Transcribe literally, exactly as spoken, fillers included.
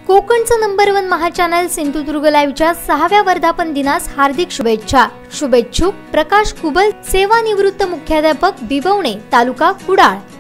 कोकणचं number one महा channel Sindhudurg लाईव्हच्या सहाव्या वर्धापन दिनास हार्दिक शुभेच्छा। शुभेच्छुक प्रकाश कुबल, सेवानिवृत्त मुख्याध्यापक बिबवणे, तालुका कुडाळ।